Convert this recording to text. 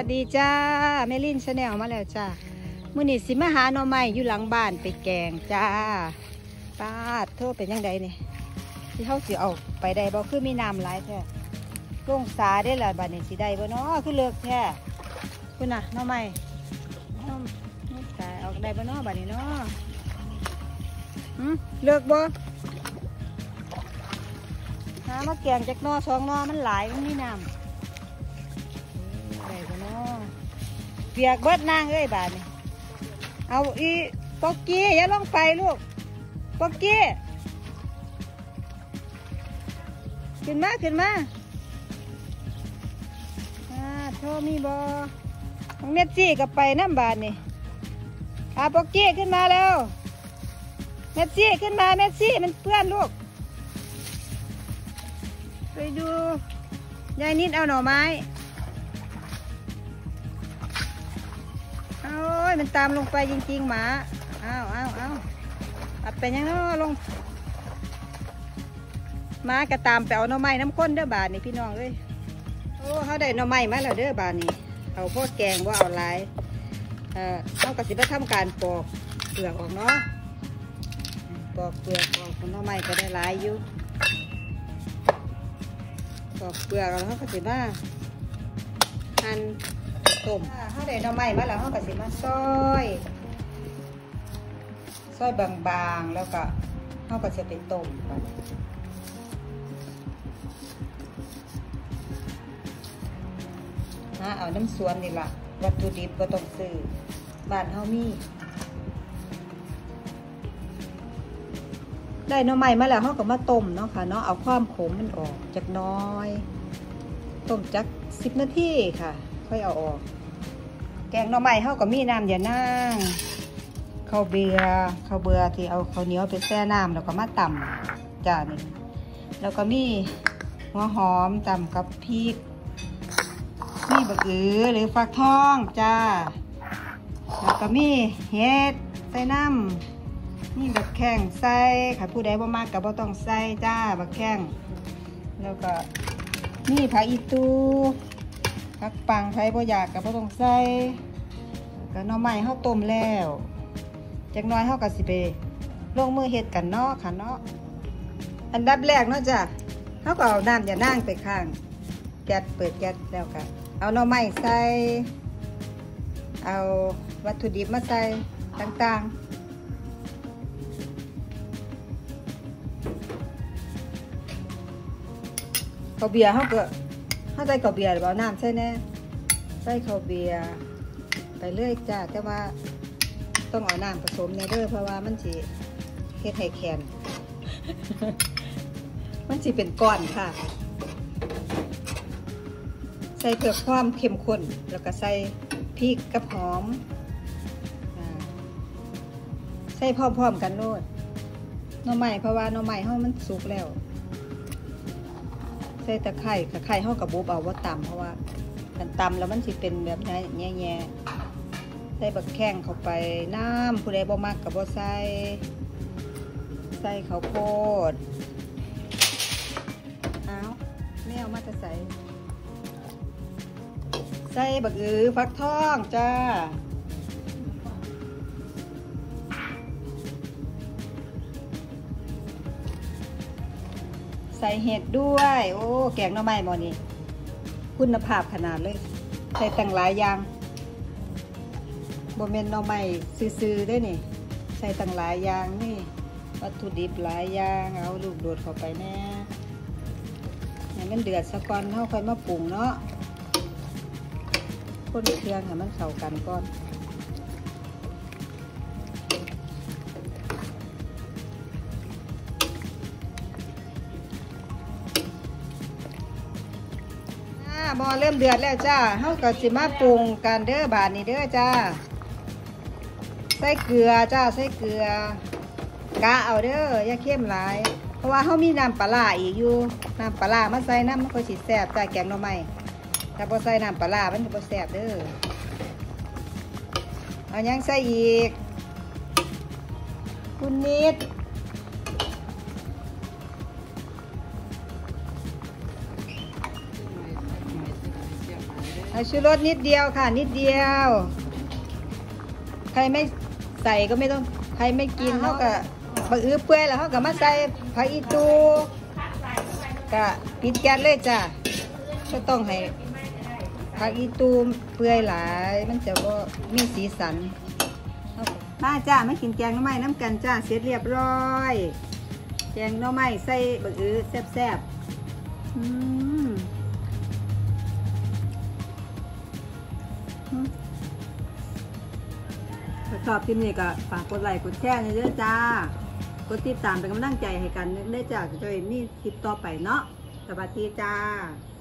วัสดีจ้าแม่ลินชาแนลมาแล้วจ้ามื้อนี้สิมาหาหน่อไม้อยู่หลังบ้านไปแกงจ้าป้าดโทษเป็นยังไงนี่ที่เขาสิเอาไปได้บ่คือมีน้ำหลายแท้ลงสาได้ละบ้านนี้สิได้บ่เนาะคือเลิกแท้คุณน่ะหน่อไม้น้ำสาเอาได้บ่เนาะบ้านนี้เนาะเลิกบ่หามาแกงจากนอสองนอมันหลายมันมีน้ำเปียกเบิดนางเอ้ยบาดนี่เอาอีปอกกี้อย่าลงไปลูกปอกกี้ขึ้นมาขึ้นมาโทมีบอของเม็ดซี่กับไปน้ำบาดนี่ปอกกี้ขึ้นมาแล้วเม็ดซี่ขึ้นมาเม็ดซี่มันเพื่อนลูกไปดูยายนิดเอาหน่อไม้มันตามลงไปจริงๆหมาเอาอัดไปยังเนาะลงหมากระตามไปเอาหน่อไม้น้ำข้นเด้อบาทนี่พี่น้องเอ้ยโอ้เขาได้หน่อไม้มาแล้วเด้อบาทนี่เอาพวกแกงว่าเอาลายเขากระสิบทำการปอกเปลือกออกเนาะปอกเปลือกออกหน่อไม้ก็ได้หลายอยู่ปอกเปลือกแล้วเขากระสิบหั่นต้มเขาได้หน่อไม้มาแล้วเขาก็สิมาซอยบางๆแล้วก็เขาก็จะไปต้มเอาน้ำสวนนี่ล่ะวัตถุดิบก็ต้องซื้อบ้านเขามีได้หน่อไม้มาแล้วเขาก็มาต้มเนาะค่ะเนาะเอาความขมมันออกจากน้อยต้มจัก10 นาทีค่ะค่อยเอาออกแกงหน่อไม้เขาก็มีน้ำอย่านั่งข้าวเบื่อที่เอาข้าวเหนียวไปแช่น้ำแล้วก็มาตำจ้านี่แล้วก็มีหัวหอมตำกับพริกมีบะกือหรือฟักทองจ้าแล้วก็มีเห็ดใส่น้ำมีบักแข้งใส่ค่ะผู้ใดบ่มากก็บ่ต้องใส่จ้าบักแข้งแล้วก็มีผักอีตูผักปังไทยบ่อยากกับบ่ต้องใส่ก็หน่อไม้เฮาต้มแล้วจักน้อยเฮาก็สิไปลงมือเฮ็ดกันเนาะค่ะเนาะอันดับแรกเนาะจ้ะเฮาก็เอาน้ำอย่านั่งไปข้างแก๊สเปิดแก๊สแล้วก็เอาหน่อไม้ใส่เอาวัตถุดิบมาใส่ต่างๆข้าวเบียร์เฮาก็ใส่ข้าวเบียร์หรือเปล่าน้ำใส่แน่ใส่ข้าวเบียร์ไปเรื่อยจ้าแต่ว่าต้องเอาน้ำผสมในเด้อเพราะว่ามันสิเฮ็ดให้แข็ง มันสิเป็นก้อนค่ะใส่เพื่อความเข้มข้นแล้วก็ใส่พริกกับหอมใส่พร้อมๆกันโลดหน่อไม้เพราะว่าหน่อไม้เฮามันสุกแล้วใส่ตะไคร้เฮากับบุบเอาว่าตำเพราะว่ามันตำแล้วมันสิเป็นแบบนี้แง่ใส่บักแข้งเข้าไปน้ำผู้ใดบ่มักกับบ่ใส่ข้าวโพดแมวมาจะใส่บักฟักทองจ้าใส่เห็ดด้วยโอ้แกงหน่อไม้หม้อนี้คุณภาพขนาดเลยใส่ตั้งหลายอย่างบ่แม่นหน่อไม้ซื่อๆได้นี่ใส่ตั้งหลายอย่างนี่วัตถุดิบหลายอย่างเอาลูกโดดเข้าไปแน่ให้มันเดือดซะก่อนเฮาค่อยมาปรุงเนาะคนเครื่องให้มันเข้ากันก่อนหม้อเริ่มเดือดแล้วจ้าเฮาก็สิมาปรุงกันเด้อบาดนี้เด้อจ้าใส่เกลือจ้าใส่เกลือกะเอาเด้ออย่าเข้มหลายเพราะว่าเฮามีน้ำปลาอีกอยู่น้ำปลามาใส่น้ำมันก็สิแซ่บจ้าแกงหน่อไม้ถ้าบ่ใส่น้ำปลามันจะบ่แซ่บเด้อเอายังใส่อีกคุณนิดเเอาชูรสนิดเดียวค่ะนิดเดียวใครไม่ใส่ก็ไม่ต้องใครไม่กินเขาก็บักอื้อเปื่อยแล้วเขาก็มาใส่ผักอีตูก็ปิดแก๊สเลยจ้ะก็ต้องให้ผักอีตูเปื่อยหลายมันจะว่ามีสีสันมาจ้าไม่กินแกงหน่อไม้น้ำกันจ้าเสร็จเรียบร้อยแกงหน่อไม้ใส่บักอื้อแซ่บๆชอบคลิปนี้ก็ฝากกดไลค์กดแชร์เยอะจ้ากดติดตามเป็นกำลังใจให้กันได้จ้าจะได้มีคลิปต่อไปเนาะสวัสดีจ้า